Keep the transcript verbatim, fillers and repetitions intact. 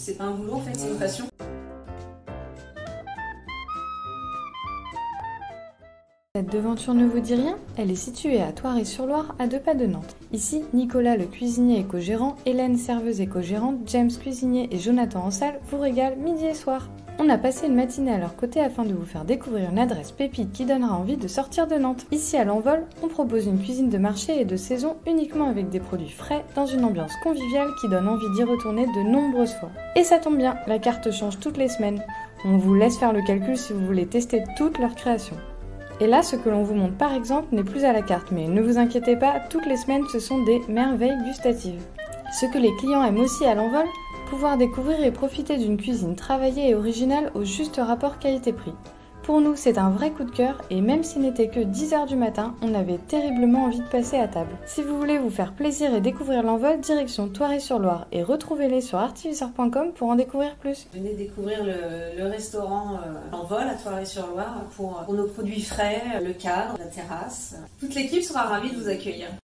C'est pas un boulot en fait, c'est une passion. Cette devanture ne vous dit rien? Elle est située à Thoiry-sur-Loire, à deux pas de Nantes. Ici, Nicolas le cuisinier et co-gérant, Hélène serveuse et co-gérante, James cuisinier et Jonathan en salle vous régalent midi et soir. On a passé une matinée à leur côté afin de vous faire découvrir une adresse pépite qui donnera envie de sortir de Nantes. Ici à l'Envol, on propose une cuisine de marché et de saison uniquement avec des produits frais dans une ambiance conviviale qui donne envie d'y retourner de nombreuses fois. Et ça tombe bien, la carte change toutes les semaines. On vous laisse faire le calcul si vous voulez tester toutes leurs créations. Et là, ce que l'on vous montre par exemple n'est plus à la carte, mais ne vous inquiétez pas, toutes les semaines ce sont des merveilles gustatives. Ce que les clients aiment aussi à l'Envol, pouvoir découvrir et profiter d'une cuisine travaillée et originale au juste rapport qualité-prix. Pour nous, c'est un vrai coup de cœur et même s'il n'était que dix heures du matin, on avait terriblement envie de passer à table. Si vous voulez vous faire plaisir et découvrir l'Envol, direction Thoiry-sur-Loire et retrouvez-les sur artivisor point com pour en découvrir plus. Venez découvrir le, le restaurant euh, L'Envol à Thoiry-sur-Loire pour, pour nos produits frais, le cadre, la terrasse. Toute l'équipe sera ravie de vous accueillir.